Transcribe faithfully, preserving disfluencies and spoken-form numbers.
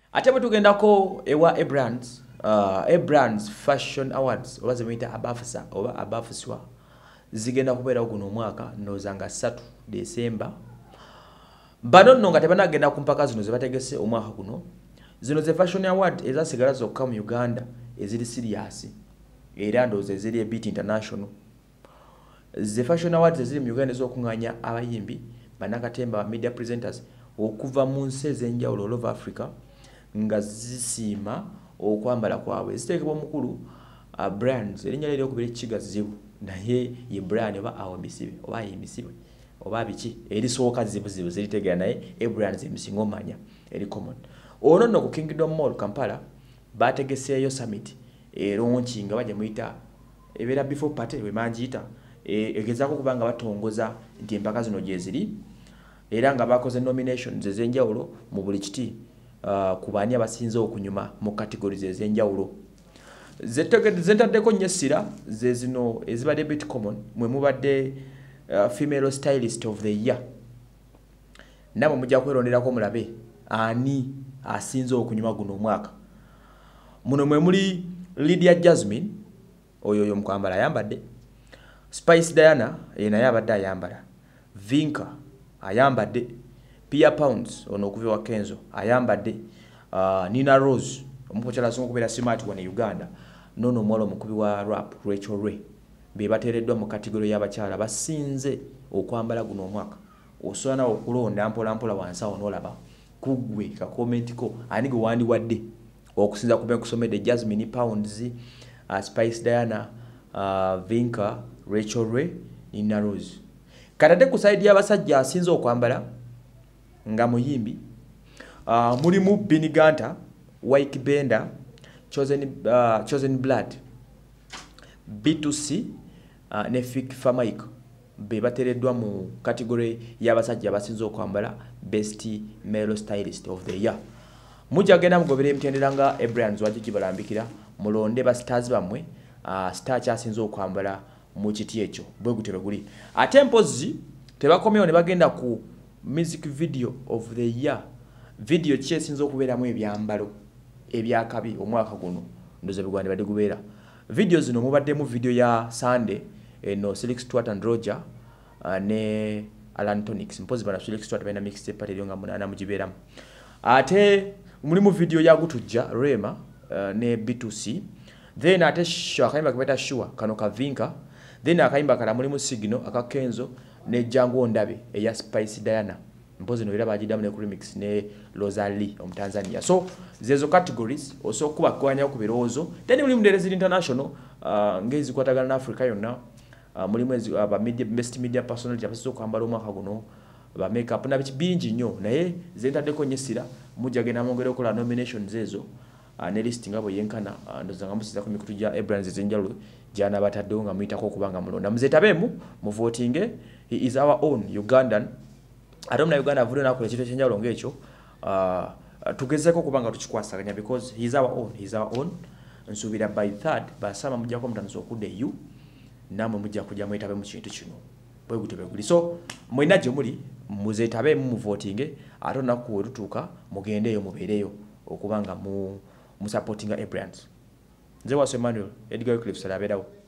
Ate bwe tugendako ewa Ebrands, uh, Ebrands Fashion Awards oba zemuyita abafisa oba abafiswa zigenda kubeerawo guno omwaka ndowooza nga ssatu December. Bano nno nga tebanagenda ku mpaka zino ze bategese omwaka guno. Zino ze Fashion Award ezasigala zokka mu Uganda eziri serious era ndowooza eziri a bit international. Ze Fashion Awards eziri mu Uganda ez'okunganya abayimbi bannakatemba media presenters okuva mu nsi ez'enjawulo all over Africa nga zisiima okwambala kwabwe. Ziteekebwa omukulu uh, brands erinnya lye ly'okubira ekigazzibu naye ye brand oba awambisibe oba ayimbisibwe oba biki erisooka zibuzibu ziritegeera naye ebrands emisinga omanya eri common. Ono nno ku Kingdom Mall Kampala bategeseeyo summit eronki nga bajja muyita ebeera before party we magiyita egezaako okuba nga batongoza nti empaka zino gye ziri era nga bakoze nominations ez'enjawulo mu buli kiti uh, ku baani abasinze okunyuma mu categories ez'enjawulo. Zentaddeko nnyo essira ze zino ezibadde bit common mwe mubadde uh, female stylist of the year. Namwe mujja kweronderako mulabe ani asinze okunyuma guno omwaka. Muno mwe muli Lydia Jasmine oyo oyo mukwambala ayambadde, Spice Diana ye naye abadde ayambala, Vinka ayambadde, Pia Pounds ono okuva wa Kenzo ayambadde, uh, Nina Rose omukocyala asinga okubeera smart wano Uganda, nono omuwala omukubi wa rap Rachel Ray be bateereddwa mu kategori y'abakyala basinze okwambala guno omwaka. Osobola nawe okulonda mpola mpola wansi awo n'olaba kugwe ka comment ko ani gwe wandiwadde okusinza ku bekusomedde Jasmine Pounds, uh, Spice Diana, uh, Vinka, Rachel Ray, Nina Rose. Katade ku side y'abasajja asinze okwambala nga muyimbi uh, mulimu Biniganta, Wyke Benda, Chosen, uh, Chosen Blood, B two C uh, ne Fik Famaik be bateereddwa mu category y'abasajja abasinze okwambala best male stylist of the year. Mujja genda mugobera emitendera nga Ebrands wajja gibalambikira mulonde ba stars bamwe uh, star kyasinze okwambala mu kiti ekyo bwe gutebe guli. Ate mpozi tebakomyewo ne bagenda ku music video of the year. Video ki esinze okubeeramu ebyambalo ebyakabi omwaka guno ndoze bigwande badde gubeera. Video zino mubaddemu video ya Sunday eno Felix Stewart and Roger uh, ne Alan Tonix mpozi bana Felix Stewart bena mixtape party lyonga munana mugibeeramu. Ate mulimu video ya Gutujja Rema uh, ne B two C, then ate Shua akayimba kabeta Shua kano kavinka, then akayimba kala mulimu Signal aka Kenzo ne Jango Ndabe eya Spice Diana mpozi no era bajidamu ne remix ne Rosalie om Tanzania. So zezo categories oso kuba kwanya ku birozo, then mulimu Derezi International uh, ngezi kwatagana na Africa yonna uh, mulimu ezi uh, ba media best media personality abaso kwambala omwaka guno ba make up na bichi bingi nnyo naye zentaddeko nyesira mujja genda mongere okola nominations ezo uh, ne listing abo yenkana uh, ndoza nga musiza ku mikutu gya Ebrands ezenjalo jana bataddewo nga muyitako okubanga mulonda muzetabemu mu voting. He is our own Ugandan. Adomna Uganda vudo na kule kitu ekyenjalo ngekyo uh, tugezeko kubanga tukikwasaganya because he is our own he is our own nsubira by third basama mujja ko mutandisa okudde you namwe mujja kujja mwetabe mu kintu kino bwe gutebe guli. So mwina gye muli muzetabe mu voting ate naku wetutuuka mugendeyo mubeereyo okubanga mu mu supportinga Ebrands. Nze wa Emmanuel Edgar Cliffs alabeerawo.